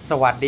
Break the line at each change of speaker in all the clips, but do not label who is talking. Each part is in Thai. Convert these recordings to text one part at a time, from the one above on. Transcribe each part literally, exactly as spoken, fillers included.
สวัสดี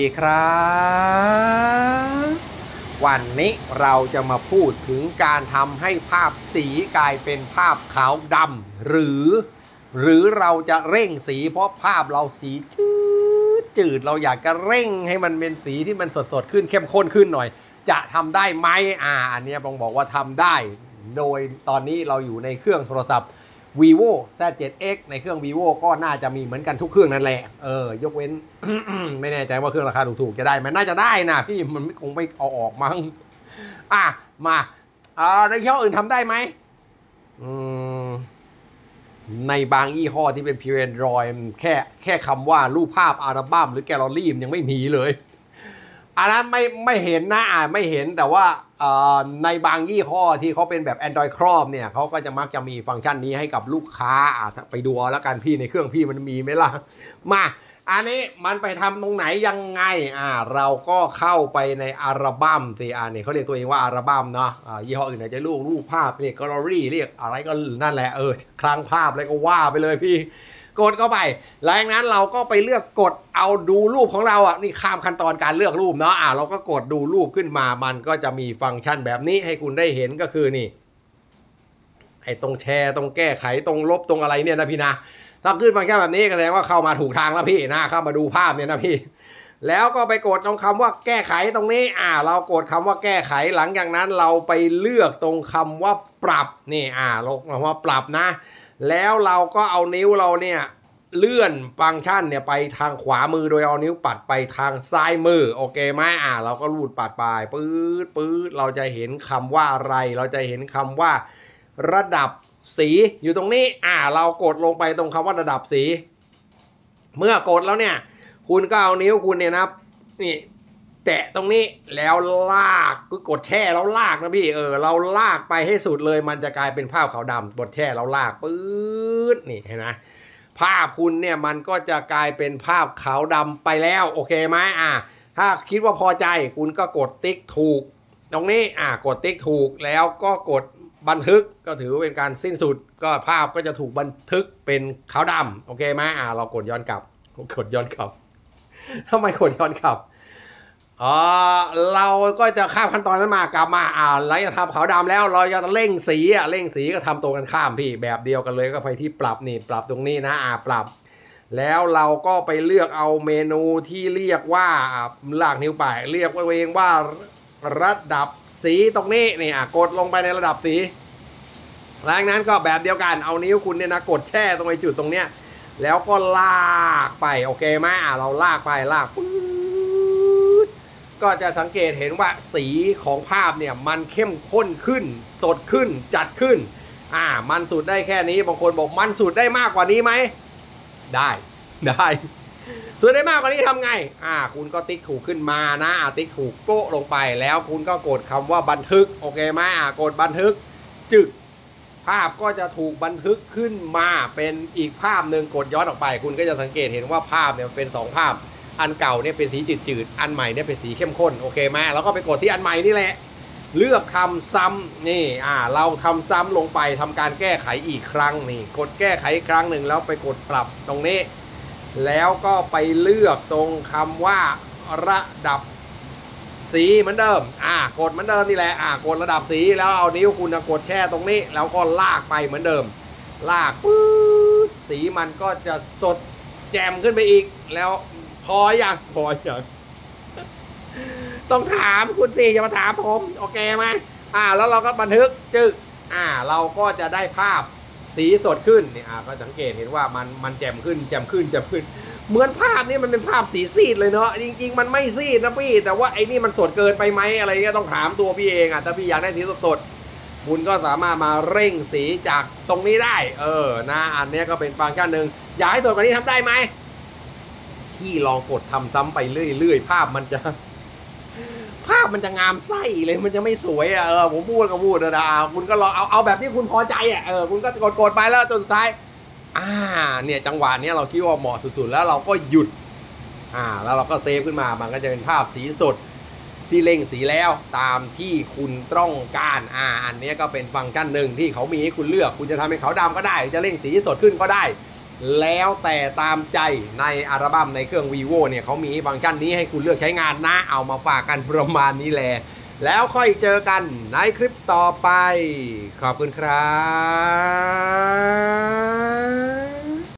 ครับวันนี้เราจะมาพูดถึงการทำให้ภาพสีกลายเป็นภาพขาวดำหรือหรือเราจะเร่งสีเพราะภาพเราสีจืดจืดเราอยากจะเร่งให้มันเป็นสีที่มันสดสดขึ้นเข้มข้นขึ้นหน่อยจะทำได้ไหมอ่าอันนี้บองบอกว่าทำได้โดยตอนนี้เราอยู่ในเครื่องโทรศัพท์ vivo แซด เจ็ด เอ็กซ์ ในเครื่อง vivo ก็น่าจะมีเหมือนกันทุกเครื่องนั่นแหละเออยกเว้น ไม่แน่ใจว่าเครื่องราคาถูกๆจะได้มันน่าจะได้นะพี่มันคงไม่เอาออกมั้งอ่ะมาอ่าในยี่ห้ออื่นทำได้ไหมอืมในบางยี่ห้อที่เป็น Pure Android แค่แค่คำว่ารูปภาพอัลบั้มหรือแกลเลอรี่ยังไม่มีเลยอันนั้นไม่ไม่เห็นนะอ่าไม่เห็นแต่ว่าในบางยี่ห้อที่เขาเป็นแบบ Android ครอบเนี่ยเขาก็จะมักจะมีฟังก์ชันนี้ให้กับลูกค้าอ่ะไปดูแล้วกันพี่ในเครื่องพี่มันมีไหมล่ะมาอันนี้มันไปทำตรงไหนยังไงอ่าเราก็เข้าไปในอัลบั้มสิอ่าเนี่ยเขาเรียกตัวเองว่าอัลบั้มเนาะอ่ายี่ห้ออื่นอาจจะรูปรูปภาพเรียกแกลเลอรี่เรียกอะไรก็นั่นแหละเออคลังภาพอะไรก็ว่าไปเลยพี่กดเข้าไปหลังจากนั้นเราก็ไปเลือกกดเอาดูรูปของเราอ่ะนี่ข้ามขั้นตอนการเลือกรูปเนาะอ่าเราก็กดดูรูปขึ้นมามันก็จะมีฟังก์ชันแบบนี้ให้คุณได้เห็นก็คือนี่ไอ้ตรงแชร์ตรงแก้ไขตรงลบตรงอะไรเนี่ยนะพี่นะถ้าขึ้นฟังก์ชันแบบนี้ก็แสดงว่าเข้ามาถูกทางแล้วพี่นะเข้ามาดูภาพเนี่ยนะพี่แล้วก็ไปกดตรงคำว่าแก้ไขตรงนี้อ่าเรากดคำว่าแก้ไขหลังจากนั้นเราไปเลือกตรงคำว่าปรับนี่อ่าเราคำว่าปรับนะแล้วเราก็เอานิ้วเราเนี่ยเลื่อนฟังก์ชันเนี่ยไปทางขวามือโดยเอานิ้วปัดไปทางซ้ายมือโอเคไหมอ่าเราก็ลูดปัดไปปื๊ดปื๊ดเราจะเห็นคำว่าอะไรเราจะเห็นคำว่าระดับสีอยู่ตรงนี้อ่าเรากดลงไปตรงคำว่าระดับสีเมื่อกดแล้วเนี่ยคุณก็เอานิ้วคุณเนี่ยนะนี่แตะตรงนี้แล้วลากก็กดแช่แล้วลากนะพี่เออเราลากไปให้สุดเลยมันจะกลายเป็นภาพขาวดำกดแช่แล้วลากปื๊ดนี่เห็นไหมภาพคุณเนี่ยมันก็จะกลายเป็นภาพขาวดำไปแล้วโอเคไหมอ่าถ้าคิดว่าพอใจคุณก็กดติ๊กถูกตรงนี้อ่ากดติ๊กถูกแล้วก็กดบันทึกก็ถือว่าเป็นการสิ้นสุดก็ภาพก็จะถูกบันทึกเป็นขาวดำโอเคไหมอ่าเรากดย้อนกลับกดย้อนกลับทำไมกดย้อนกลับอ๋อเราก็จะข้ามขั้นตอนนั้นมากลับมาอ่าเราจะทำขาวดำแล้วเราจะเร่งสีอ่ะเร่งสีก็ทำตรงกันข้ามพี่แบบเดียวกันเลยก็ไปที่ปรับนี่ปรับตรงนี้นะอ่าปรับแล้วเราก็ไปเลือกเอาเมนูที่เรียกว่าลากนิ้วไปเรียกว่าเองว่าระดับสีตรงนี้นี่อ่ะกดลงไปในระดับสีหลังนั้นก็แบบเดียวกันเอานิ้วคุณเนี่ยนะกดแช่ตรงไอ้จุดตรงเนี้ยแล้วก็ลากไปโอเคไหมอ่ะเราลากไปลากปุ๊บก็จะสังเกตเห็นว่าสีของภาพเนี่ยมันเข้มข้นขึ้นสดขึ้นจัดขึ้นอ่ามันสุดได้แค่นี้บางคนบอกมันสุดได้มากกว่านี้ไหมได้ได้สุดได้มากกว่านี้ทำไงอ่าคุณก็ติ๊กถูกขึ้นมานะอ่าติ๊กถูกโป๊ะลงไปแล้วคุณก็กดคำว่าบันทึกโอเคไหมอ่ากดบันทึกจึกภาพก็จะถูกบันทึกขึ้นมาเป็นอีกภาพหนึ่งกดย้อนออกไปคุณก็จะสังเกตเห็นว่าภาพเนี่ยเป็นสองภาพอันเก่าเนี่ยเป็นสีจืดๆอันใหม่เนี่ยเป็นสีเข้มข้นโอเคไหมแล้วก็ไปกดที่อันใหม่นี่แหละเลือกทำซ้ำนี่อ่าเราทำซ้ำลงไปทำการแก้ไขอีกครั้งนี่กดแก้ไขอีกครั้งหนึ่งแล้วไปกดปรับตรงนี้แล้วก็ไปเลือกตรงคำว่าระดับสีเหมือนเดิมอ่ากดเหมือนเดิมนี่แหละอ่ากดระดับสีแล้วเอานิ้วคุณกดแช่ตรงนี้แล้วก็ลากไปเหมือนเดิมลากปื๊ดสีมันก็จะสดแจ่มขึ้นไปอีกแล้วพออย่างพออย่างต้องถามคุณสิอย่ามาถามผมโอเคไหมอ่าแล้วเราก็บันทึกจึกอ่าเราก็จะได้ภาพสีสดขึ้นนี่อ่าก็สังเกตเห็นว่ามันมันแจ่มขึ้นแจ่มขึ้นแจ่มขึ้นเหมือนภาพนี้มันเป็นภาพสีซีดเลยเนาะจริงๆมันไม่ซีดนะพี่แต่ว่าไอ้นี่มันสดเกินไปไหมอะไรก็ต้องถามตัวพี่เองอ่ะถ้าพี่อยากได้สีสดๆคุณก็สามารถมาเร่งสีจากตรงนี้ได้เออนะอันนี้ก็เป็นฟังก์ชันหนึ่งอยากให้สดกว่านี้ทำได้ไหมพี่ลองกดทำซ้ำไปเรื่อยๆภาพมันจะภาพมันจะงามไส้เลยมันจะไม่สวยอ่ะเออผมพูดก็พูดนะคุณก็ลองเอาเอาแบบที่คุณพอใจอ่ะเออคุณก็กดกดไปแล้วจนสุดท้ายอ่าเนี่ยจังหวะนี้เราคิดว่าเหมาะสุดๆแล้วเราก็หยุดอ่าแล้วเราก็เซฟขึ้นมามันก็จะเป็นภาพสีสดที่เร่งสีแล้วตามที่คุณต้องการอ่าอันนี้ก็เป็นฟังก์ชันหนึ่งที่เขามีให้คุณเลือกคุณจะทำให้ขาวดำก็ได้จะเร่งสีสดขึ้นก็ได้แล้วแต่ตามใจในอัลบั้มในเครื่อง vivo เนี่ยเขามีฟังก์ชันนี้ให้คุณเลือกใช้งานนะเอามาฝากกันประมาณนี้แหละแล้วค่อยเจอกันในคลิปต่อไปขอบคุณครับ